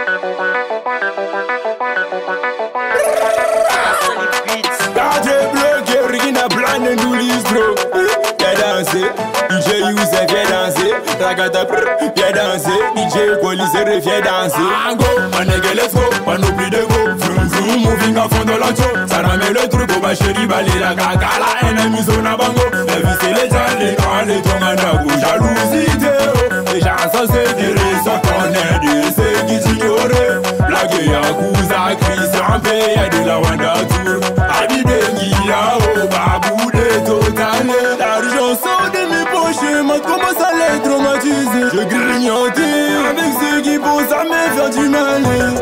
DJ Youssef viens danser, Ragata viens danser, DJ Coliseur viens danser. Go, my nigga let's go, pas n'oublie de go. Vroom vroom, moving à fond de l'auto. Ça ramène le truc au ma chérie, balai la gaga, la haine est mise au nabango. La vie c'est les jaloux, les tonganago, jalousie oh. Les gens sont sédérés, sans connaître, c'est qui t'ignorait. Blague ya Kouza, Christian P, y'a de la Wanda Tour. Habibé Guilla, oh, babou de total. L'argent sort de mes poches, moi commence à les traumatiser. Je grignotais avec ceux qui pensent à me faire du mal.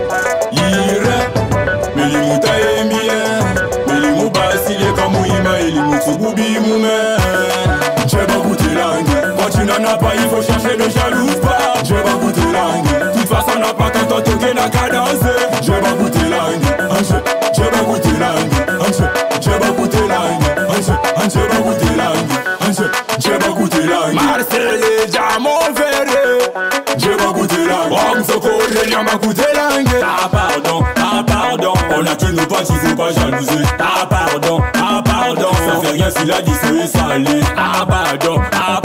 Mais les moutas est mien, mais les mous basile comme Ouima et les mous Tsububi moumen. J'ai pas goûté langue, quand tu n'en as pas il faut chercher de jalouse pas. J'ai pas goûté langue, toute façon n'a pas tant toqué la cadence. J'ai pas goûté langue, j'ai pas goûté langue, j'ai pas goûté langue, j'ai pas goûté langue, j'ai pas goûté langue. Marcel et Jamon Ferré, j'ai pas goûté langue. Homme Soko, les liens m'a goûté langue. Ah pardon, on a tous nos potes, il faut pas jalouser. Ah pardon, ça fait rien si la disco est salée. Ah pardon,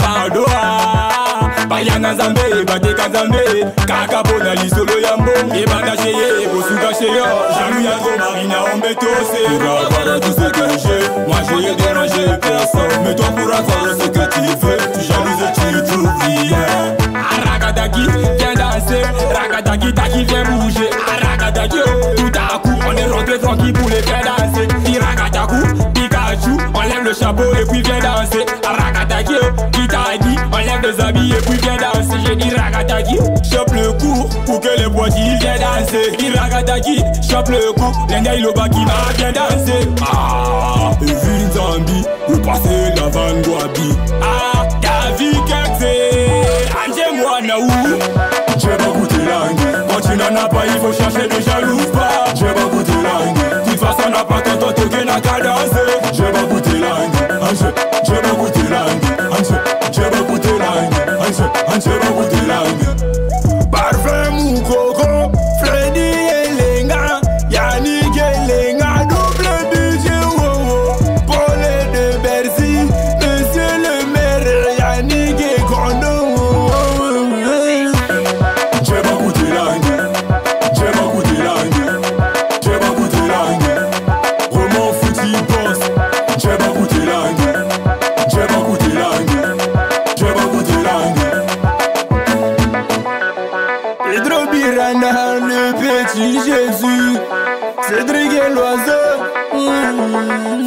Bayana Zambé, Bate Kazambé, Kakabona, Lisolo Yambo, Ebana Cheye, Bosuga Cheyo, Jean-Louis Ago, Marina Ombeto, c'est voilà tout ce que j'ai. Moi j'ai dérangé personne, mais toi pour avoir ce que tu veux, tu jalouses et tu trouves rien. Aragadaki, viens danser, Ragadaki, Taki, viens bouger. Aragadaki, tout à coup, on est rentré tranquille pour les faire danser. Iragadaku, Pikachu, on lève le chapeau et puis viens danser. Aragadaki, Kitagi, on lève les habits et puis viens danser. J'ai dit Ragadaki, chope le cou pour que les boîtiers viennent danser. Dit Ragadaki, chope le cou, l'India Ilobaki va bien danser. Ah, et vu une zombie, vous passez la Van Guabi. Ah, t'as vu que c'est Angé-moi Naou. J'ai pas goûté langue, quand tu n'en as pas il faut chercher de jalouse pas. J'ai pas goûté langue, toute façon n'a pas tant toqué la cadence. J'ai pas goûté langue, j'ai pas goûté langue, j'ai pas goûté langue, j'ai pas goûté langue. Parfum mou coco, Freddy et Lenga, Yannick et Lenga, double budget, Paul et de Bercy, monsieur le maire, Yannick et Kondo. J'ai pas goûté langue, j'ai pas goûté langue, j'ai pas goûté langue. Roman foutu boss, j'ai pas goûté langue, j'ai pas goûté langue, j'ai pas goûté langue. Pedro Birana, le petit Jésus, Cédric et l'oiseau.